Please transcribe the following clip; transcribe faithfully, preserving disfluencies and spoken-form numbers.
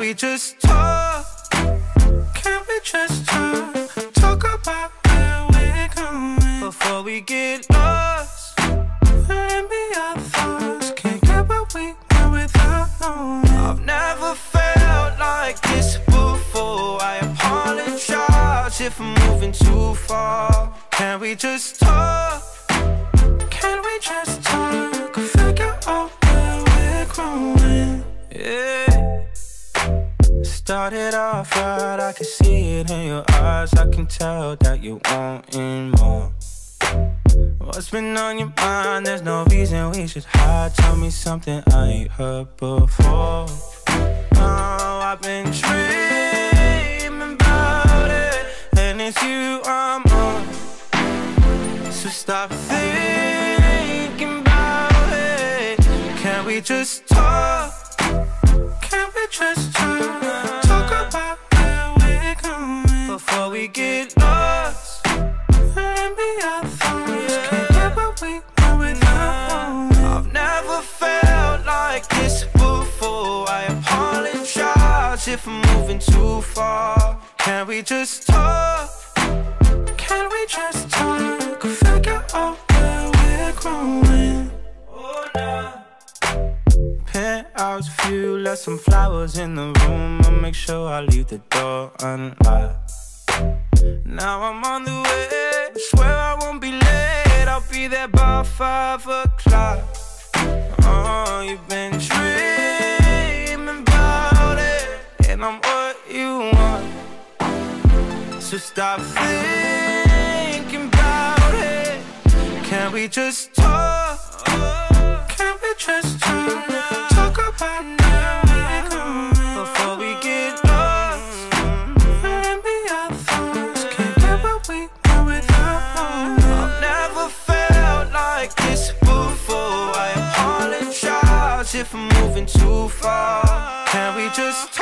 we just talk? Can we just talk? Talk about where we're going before we get lost. Let me our thoughts. Can't get what we want without knowing. I've never felt like this before. I apologize if I'm moving too far. Can we just talk? Can we just talk? Figure out where we're growing. Yeah. Started off right, I can see it in your eyes. I can tell that you wanting more. What's been on your mind? There's no reason we should hide. Tell me something I ain't heard before. Oh, I've been dreaming about it, and it's you I'm on. So stop thinking about it. Can we just talk? Can we just talk? Talk about where we're going before we get lost. Let me our thoughts. Can't get what we want without knowing. I've never felt like this before. I apologize if I'm moving too far. Can we just talk? Can we just talk? Figure out where we're growing. Oh, nah. Penthouse view, left some flowers in the room. I'll make sure I leave the door unlocked. Now I'm on the way, swear I won't be late. I'll be there by five o'clock. Oh, you've been dreaming about it, and I'm what you want. So stop thinking about it. Can we just talk? Can we just talk? Talk about where we're going before we get lost. Let me our thoughts. Can't get what we want without knowing. I've never felt like this before. I apologize if I'm moving too far. Can we just talk?